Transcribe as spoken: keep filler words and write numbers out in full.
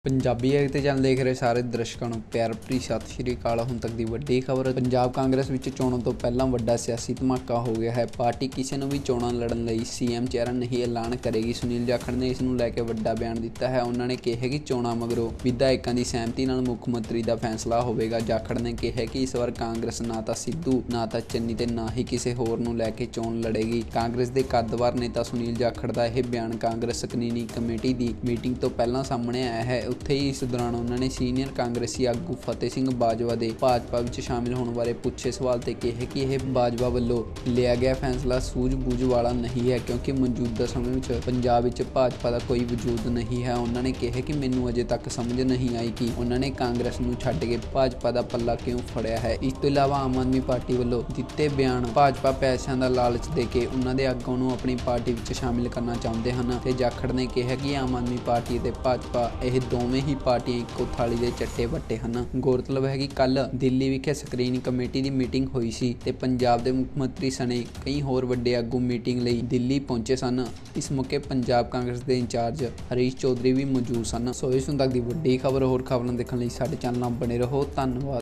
Punjabi act channel ਦੇਖ ਰਹੇ ਸਾਰੇ ਦਰਸ਼ਕਾਂ ਨੂੰ ਪਿਆਰ ਭਰੀ ਸਤਿ ਸ਼੍ਰੀ ਅਕਾਲ। ਹੁਣ ਤੱਕ ਦੀ ਵੱਡੀ ਖਬਰ। ਪੰਜਾਬ ਕਾਂਗਰਸ ਵਿੱਚ ਚੋਣਾਂ ਤੋਂ ਪਹਿਲਾਂ ਵੱਡਾ ਸਿਆਸੀ ਧਮਾਕਾ ਹੋ ਗਿਆ ਹੈ। ਪਾਰਟੀ ਕਿਸੇ ਨੂੰ ਵੀ ਚੋਣਾਂ ਲੜਨ ਲਈ ਸੀਐਮ ਚਿਹਰਾ ਨਹੀਂ ਐਲਾਨ ਕਰੇਗੀ। ਸੁਨੀਲ ਜਾਖੜ ਨੇ ਇਸ ਨੂੰ ਲੈ ਕੇ ਵੱਡਾ ਬਿਆਨ ਦਿੱਤਾ ਹੈ। ਉਹਨਾਂ ਨੇ ਕਿਹਾ ਕਿ ਚੋਣਾਂ ਮਗਰੋਂ ਵਿਧਾਇਕਾਂ ਦੀ ਸਹਿਮਤੀ ਨਾਲ ਮੁੱਖ ਮੰਤਰੀ ਦਾ ਫੈਸਲਾ ਹੋਵੇਗਾ। ਜਾਖੜ ਨੇ ਕਿਹਾ ਕਿ ਇਸ ਵਾਰ ਕਾਂਗਰਸ ਨਾ ਤਾਂ ਸਿੱਧੂ, ਨਾ ਤਾਂ ਚੰਨੀ ਤੇ ਨਾ ਹੀ ਕਿਸੇ ਹੋਰ ਨੂੰ ਲੈ ਕੇ ਚੋਣ ਲੜੇਗੀ। ਕਾਂਗਰਸ ਦੇ ਕੱਦਵਾਰ ਨੇਤਾ ਸੁਨੀਲ ਜਾਖੜ ਦਾ ਇਹ ਬਿਆਨ ਕਾਂਗਰਸ ਸਕਰੀਨਿੰਗ ਕਮੇਟੀ ਦੀ ਮੀਟਿੰਗ ਤੋਂ ਪਹਿਲਾਂ ਸਾਹਮਣੇ ਆਇਆ ਹੈ। ਉੱਥੇ ਹੀ ਇਸ ਦੌਰਾਨ ਉਹਨਾਂ ਨੇ ਸੀਨੀਅਰ ਕਾਂਗਰਸੀ ਆਗੂ ਫਤਿਹ ਸਿੰਘ ਬਾਜਵਾ ਦੇ ਭਾਜਪਾ ਵਿੱਚ ਸ਼ਾਮਿਲ ਹੋਣ ਬਾਰੇ ਪੁੱਛੇ ਸਵਾਲ ਤੇ ਕਿਹਾ ਕਿ ਇਹ ਬਾਜਵਾ ਵੱਲੋਂ ਲਿਆ ਗਿਆ ਫੈਸਲਾ ਸੂਝ-ਬੂਝ ਵਾਲਾ ਨਹੀਂ ਹੈ, ਕਿਉਂਕਿ ਮੌਜੂਦਾ ਸਮੇਂ ਵਿੱਚ ਪੰਜਾਬ ਵਿੱਚ ਭਾਜਪਾ ਦਾ ਕੋਈ ਵਜੂਦ ਨਹੀਂ ਹੈ। ਉਹਨਾਂ ਨੇ ਕਿਹਾ ਕਿ ਮੈਨੂੰ ਅਜੇ ਤੱਕ ਸਮਝ ਨਹੀਂ ਆਈ ਕਿ ਉਹਨਾਂ ਨੇ ਕਾਂਗਰਸ ਨੂੰ ਛੱਡ ਕੇ ਭਾਜਪਾ ਦਾ ਪੱਲਾ ਕਿਉਂ ਫੜਿਆ ਹੈ। ਇਸ ਤੋਂ ਇਲਾਵਾ ਆਮ ਆਦਮੀ ਪਾਰਟੀ ਵੱਲੋਂ ਦਿੱਤੇ ਬਿਆਨ ਭਾਜਪਾ ਪੈਸਿਆਂ ਦਾ ਲਾਲਚ ਦੇ ਕੇ ਉਹਨਾਂ ਦੇ ਆਗੂਆਂ ਨੂੰ ਆਪਣੀ ਪਾਰਟੀ ਵਿੱਚ ਸ਼ਾਮਿਲ ਕਰਨਾ ਚਾਹੁੰਦੇ ਹਨ ਤੇ ਜਾਖੜ ਨੇ ਕਿਹਾ ਕਿ ਆਮ ਆਦਮੀ ਪਾਰਟੀ ਅਤੇ ਭਾਜਪਾ ਇਹ ਦੋਵੇਂ ਹੀ ਪਾਰਟੀਆਂ ਇੱਕੋ ਥਾਲੀ ਦੇ ਚੱਟੇ ਵੱਟੇ ਹਨ। ਗੌਰਤਲਬ ਹੈ ਕਿ ਕੱਲ੍ਹ ਦਿੱਲੀ ਵਿਖੇ ਸਕਰੀਨਿੰਗ ਕਮੇਟੀ ਦੀ ਮੀਟਿੰਗ ਹੋਈ ਸੀ ਤੇ ਪੰਜਾਬ ਦੇ ਮੁੱਖ ਮੰਤਰੀ ਸਣੇ ਕਈ ਹੋਰ ਵੱਡੇ ਆਗੂ ਮੀਟਿੰਗ ਲਈ ਦਿੱਲੀ ਪਹੁੰਚੇ ਸਨ। ਇਸ ਮੌਕੇ ਪੰਜਾਬ ਕਾਂਗਰਸ ਦੇ ਇੰਚਾਰਜ ਹਰੀਸ਼ ਚੌਧਰੀ ਵੀ ਮੌਜੂਦ ਸਨ। ਸੋ ਇਸ ਹੁਣ ਤੱਕ ਦੀ ਵੱਡੀ ਖਬਰ। ਹੋਰ ਖਬਰਾਂ ਦੇਖਣ ਲਈ ਸਾਡੇ ਚੈਨਲ ਨਾਲ ਬਣੇ ਰਹੋ। ਧੰਨਵਾਦ।